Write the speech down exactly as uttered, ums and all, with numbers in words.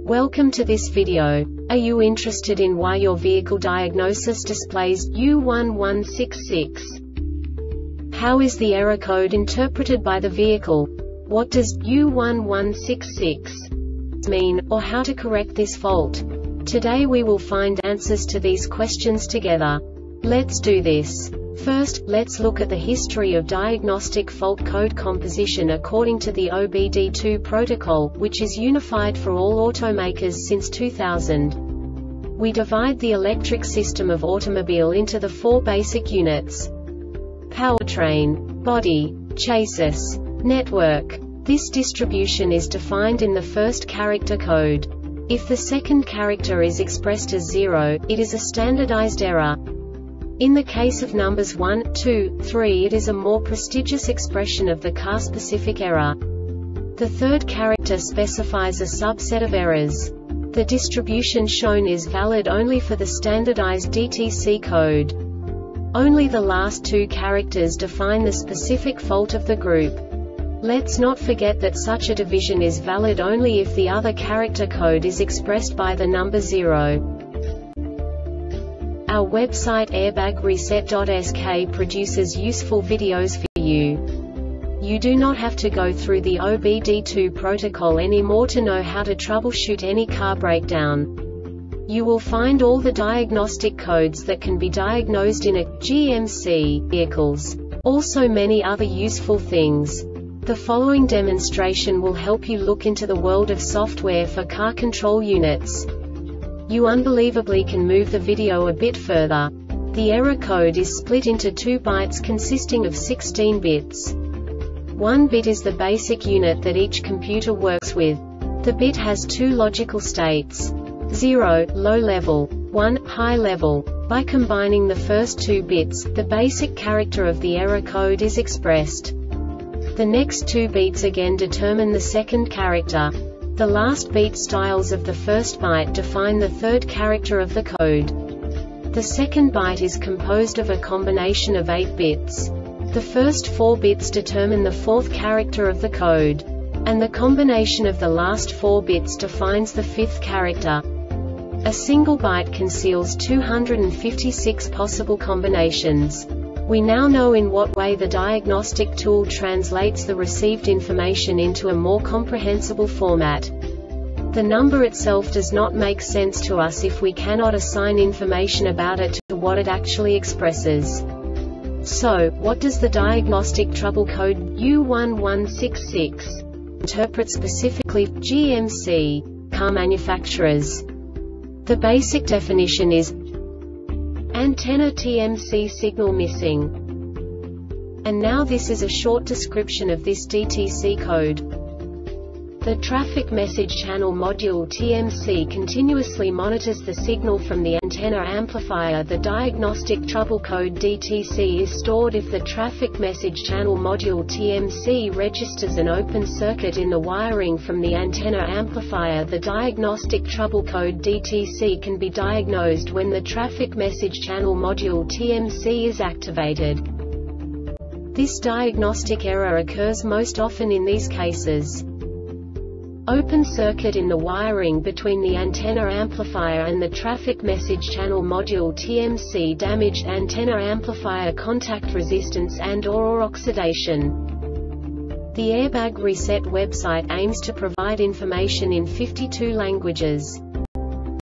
Welcome to this video. Are you interested in why your vehicle diagnosis displays U one one six six? How is the error code interpreted by the vehicle? What does U one one six six mean, or how to correct this fault? Today we will find answers to these questions together. Let's do this. First, let's look at the history of diagnostic fault code composition according to the O B D two protocol, which is unified for all automakers since two thousand. We divide the electric system of automobile into the four basic units: powertrain, body, chassis, network. This distribution is defined in the first character code. If the second character is expressed as zero, it is a standardized error. In the case of numbers one, two, three, it is a more prestigious expression of the car-specific error. The third character specifies a subset of errors. The distribution shown is valid only for the standardized D T C code. Only the last two characters define the specific fault of the group. Let's not forget that such a division is valid only if the other character code is expressed by the number zero. Our website airbag reset dot S K produces useful videos for you. You do not have to go through the O B D two protocol anymore to know how to troubleshoot any car breakdown. You will find all the diagnostic codes that can be diagnosed in a G M C vehicles. Also many other useful things. The following demonstration will help you look into the world of software for car control units. You unbelievably can move the video a bit further. The error code is split into two bytes consisting of sixteen bits. One bit is the basic unit that each computer works with. The bit has two logical states: zero, low level, one, high level. By combining the first two bits, the basic character of the error code is expressed. The next two bits again determine the second character. The last beat styles of the first byte define the third character of the code. The second byte is composed of a combination of eight bits. The first four bits determine the fourth character of the code. And the combination of the last four bits defines the fifth character. A single byte conceals two hundred fifty-six possible combinations. We now know in what way the diagnostic tool translates the received information into a more comprehensible format. The number itself does not make sense to us if we cannot assign information about it to what it actually expresses. So, what does the diagnostic trouble code U one one six six interpret specifically for G M C car manufacturers? The basic definition is antenna T M C signal missing. And now this is a short description of this D T C code. The Traffic Message Channel Module T M C continuously monitors the signal from the antenna amplifier. The diagnostic trouble code D T C is stored if the Traffic Message Channel Module T M C registers an open circuit in the wiring from the antenna amplifier. The diagnostic trouble code D T C can be diagnosed when the Traffic Message Channel Module T M C is activated. This diagnostic error occurs most often in these cases: open circuit in the wiring between the antenna amplifier and the Traffic Message Channel Module T M C, damaged antenna amplifier contact resistance and/or oxidation. The Airbag Reset website aims to provide information in fifty-two languages.